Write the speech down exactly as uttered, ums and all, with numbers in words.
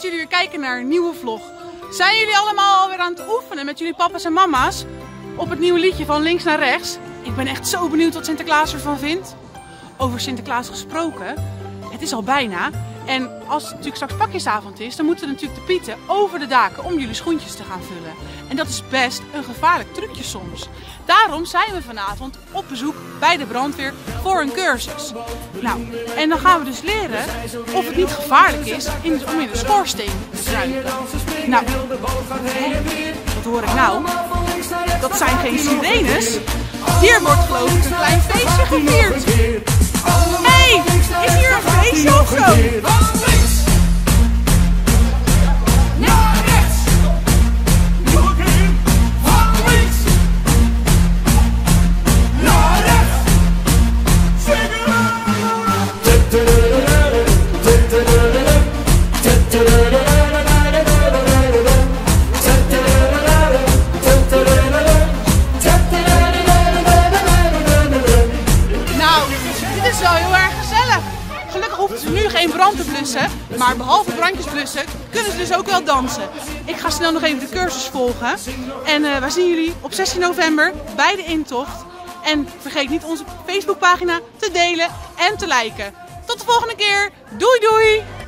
dat jullie weer kijken naar een nieuwe vlog. Zijn jullie allemaal alweer aan het oefenen met jullie papa's en mama's op het nieuwe liedje van links naar rechts? Ik ben echt zo benieuwd wat Sinterklaas ervan vindt. Over Sinterklaas gesproken, het is al bijna. En als het natuurlijk straks pakjesavond is, dan moeten natuurlijk de pieten over de daken om jullie schoentjes te gaan vullen. En dat is best een gevaarlijk trucje soms. Daarom zijn we vanavond op bezoek bij de brandweer voor een cursus. Nou, en dan gaan we dus leren of het niet gevaarlijk is in, om in de schoorsteen te kruipen. Nou, wat hoor ik nou? Dat zijn geen sirenes. Hier wordt geloof ik een klein feestje gevierd. Hé, hey, is hier een feestje of zo? Hoeven ze nu geen brand te blussen, maar behalve brandjes blussen kunnen ze dus ook wel dansen. Ik ga snel nog even de cursus volgen en uh, wij zien jullie op zestien november bij de intocht. En vergeet niet onze Facebookpagina te delen en te liken. Tot de volgende keer, doei doei!